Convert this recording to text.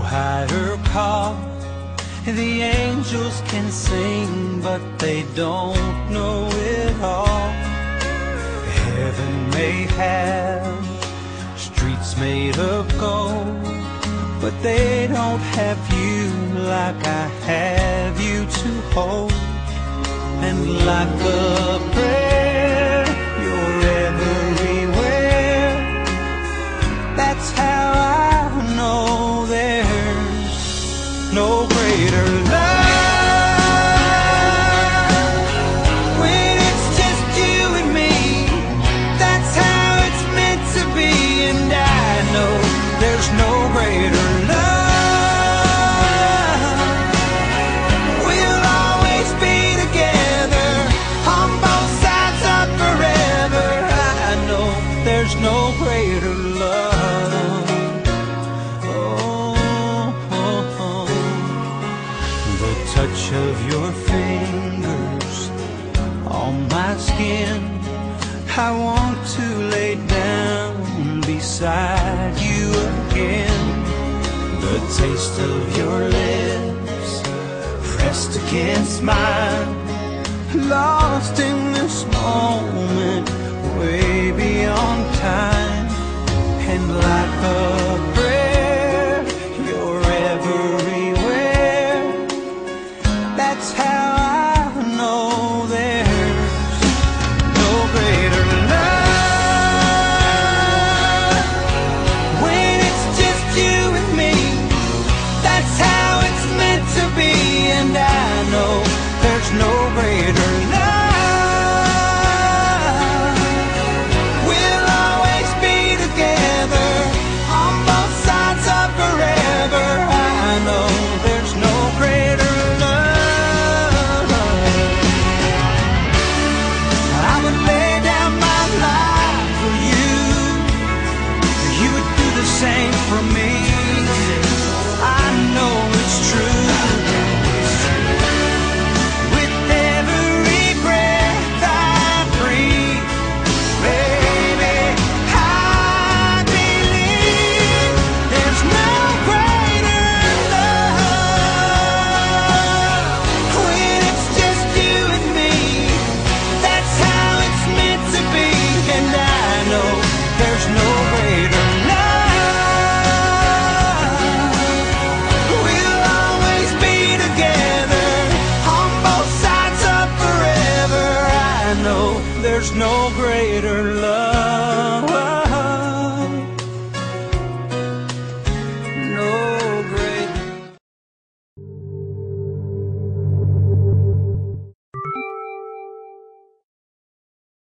higher call. The angels can sing, but they don't know it all. Heaven may have streets made of gold, but they don't have you like I have you to hold. And like a prayer, you're everywhere. That's how I know there's no greater love. When it's just you and me, that's how it's meant to be. And I know there's no greater love. We'll always be together on both sides of forever. I know there's no greater love. The touch of your fingers on my skin, I want to lay down beside you again. The taste of your lips pressed against mine, lost in this moment, way beyond time. And like a prayer, you're everywhere. That's how I know there's no greater love. When it's just you and me, that's how it's meant to be. And I know there's no greater love. We'll always be together on both sides of forever. I know there's no greater love. I would lay down my life for you. You would do the same for me. I know it's true. With every breath I breathe, baby, I believe there's no greater love. When it's just you and me, that's how it's meant to be. And I know there's no greater love. We'll always be together on both sides of forever. I know there's no greater love.